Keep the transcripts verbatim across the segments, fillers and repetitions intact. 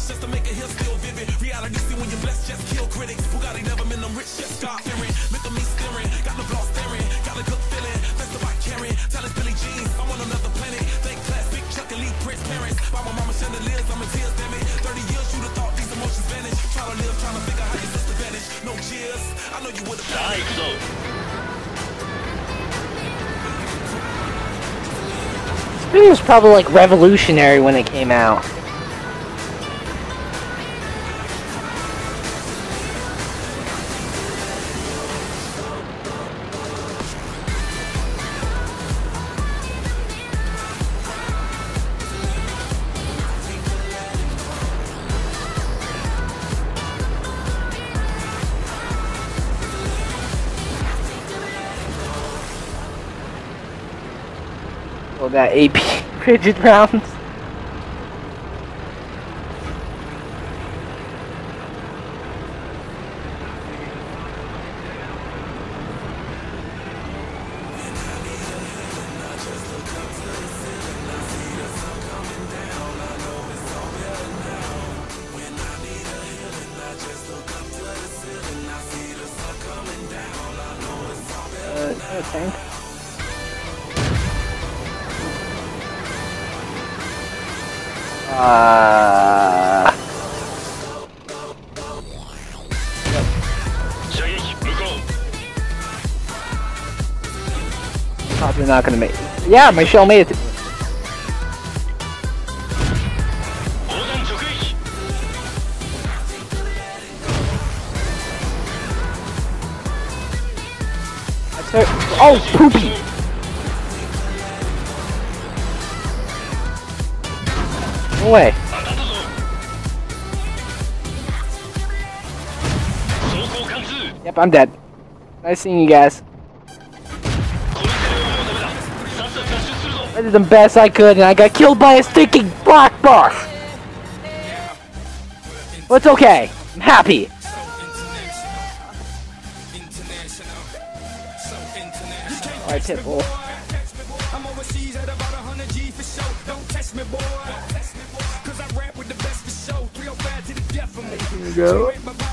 just to make it here still vivid. Reality see when you're blessed, just kill critics. Bugatti never been them rich, just stop fearing. Look at me staring, got the block staring, got a good feeling. That's the white carrying, talent's Billy Jeans. I'm on another planet. Thank class, big Chuck, elite Prince parents. By my mama chandeliers, I'm in tears, damn it. thirty years, you'd have thought these emotions vanish. Try to live, trying to figure how your sister vanished. No cheers, I know you would have died. This video was probably like revolutionary when it came out. Well, that A P rigid rounds. Uh, tank. Uh, Probably not gonna make it. Yeah, my shell made it. Oh, poopy! No way. Yep, I'm dead. Nice seeing you guys. I did the best I could and I got killed by a stinking black boss! But it's okay. I'm happy. Alright, Pitbull. Here we go.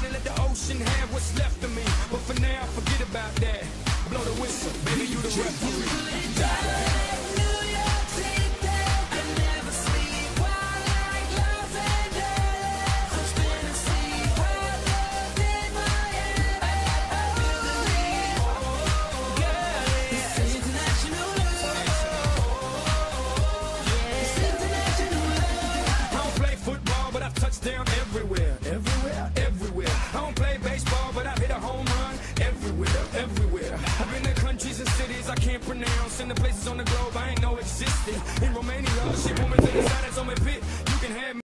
Down everywhere, everywhere, everywhere. I don't play baseball, but I've hit a home run everywhere, everywhere. I've been to countries and cities I can't pronounce, and the places on the globe I ain't know existed. In Romania, ship woman to the side, that's on my pit. You can have me.